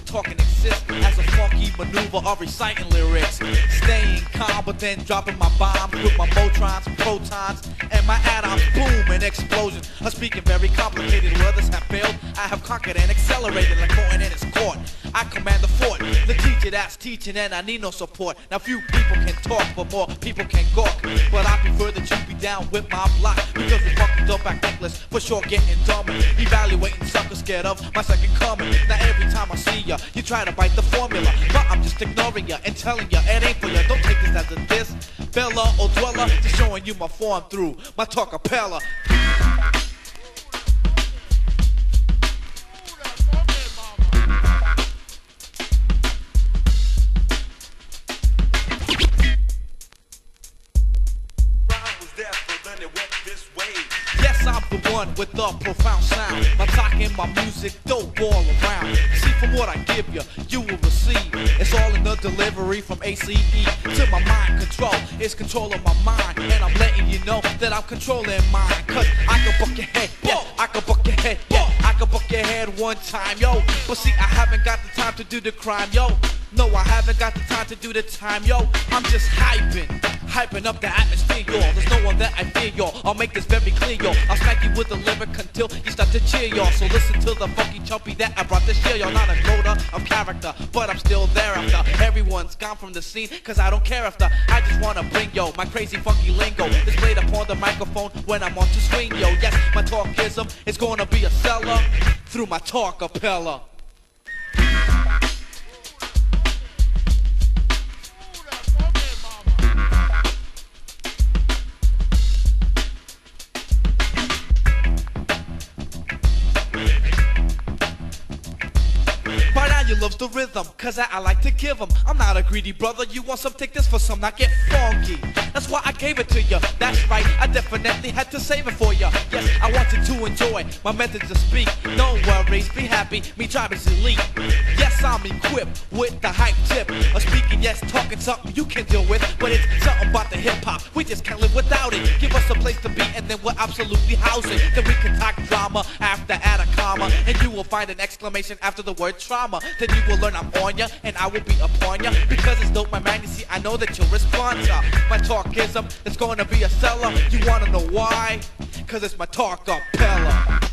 talking exists as a funky maneuver of reciting lyrics. Staying calm, but then dropping my bombs with my motrons, protons, and my atoms, boom, and explosion. I'm speaking very complicated, where others have failed, I have conquered and accelerated like Morton in his court. I command the fort, the teacher that's teaching, and I need no support. Now few people can talk, but more people can gawk. But I prefer that you be down with my block, because the funky dope back necklace for sure getting dumber. Evaluating suckers scared of my second coming. Now every time I see ya, you try to bite the formula, but I'm just ignoring ya and telling ya it ain't for ya. Don't take this as a diss, Bella or Dweller, just showing you my form through my talkapella. Yes, I'm the one with the profound sound. My talk and my music dope all around. See, from what I give you, you will receive. It's all in the delivery from ACE to my mind control. It's control of my mind, and I'm letting you know that I'm controlling mine. Cause I can buck your head, yeah, I can buck your head, yeah, I can buck your head one time, yo. But see, I haven't got the time to do the crime, yo. No, I haven't got the time to do the time, yo. I'm just hyping up the atmosphere, y'all. There's no one that I fear, y'all. I'll make this very clear, y'all. I'll smack you with the lyric until you start to cheer, y'all. So listen to the funky chumpy that I brought this year, y'all. Not a quota of character, but I'm still there after everyone's gone from the scene, cause I don't care after. I just wanna bring, yo, my crazy funky lingo. It's played upon the microphone when I'm on to swing, yo. Yes, my talkism is gonna be a seller through my talkapella. You loves the rhythm, cause I like to give them. I'm not a greedy brother, you want some, take this for some, now get funky. That's why I gave it to you, that's right, I definitely had to save it for you. Yes, I want you to enjoy my method to speak. No worries, be happy, me tribe is elite. Yes, I'm equipped with the hype tip of speaking, yes, talking something you can deal with. But it's something about the hip-hop, we just can't live without it. Give us a place to be and then we'll absolutely house it. Then we can talk drama after add a comma, and you will find an exclamation after the word trauma. Then you will learn I'm on ya, and I will be upon ya. Because it's dope, my man, you see, I know that you'll respond to my talkism. It's gonna be a seller, you wanna know why? Cause it's my talkapella.